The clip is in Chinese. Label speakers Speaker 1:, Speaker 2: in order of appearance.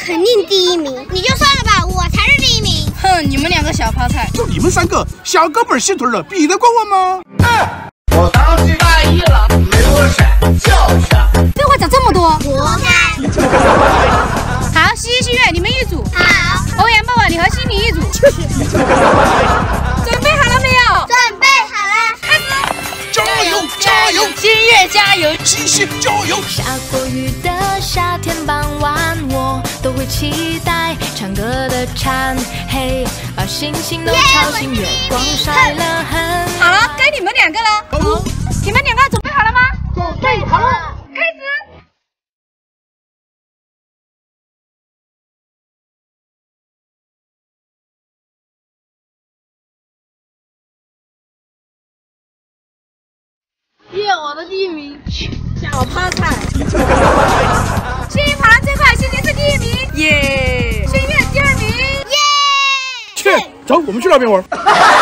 Speaker 1: 肯定第一名。你就算了吧，我才是第一名。
Speaker 2: 哼，你们两个小泡菜，
Speaker 3: 就你们3个小哥们儿细腿的，比得过我吗？
Speaker 4: 我当起大意了，没我闪叫下。
Speaker 2: 废话讲这么多，
Speaker 1: 活该。
Speaker 2: 好，西西月你们一组，
Speaker 1: 好，
Speaker 2: 欧阳爸爸你和心里一组。准备好了没有？
Speaker 1: 准备好了，开始。
Speaker 3: 加油加油！
Speaker 2: 心月加油！
Speaker 3: 西西加油！
Speaker 5: 下过雨的夏天傍晚，我都会期待唱歌的蝉，嘿，把星星都吵醒，月光晒了痕。
Speaker 2: 好了，该你们两个了。好，你们两个准备好了吗？
Speaker 1: 准备好了，
Speaker 2: 开始。
Speaker 1: 耶！我的第一名，小泡菜。
Speaker 2: 心月跑得最快，心情是第一名，耶！心月第2名，耶！
Speaker 3: 去，走，我们去那边玩。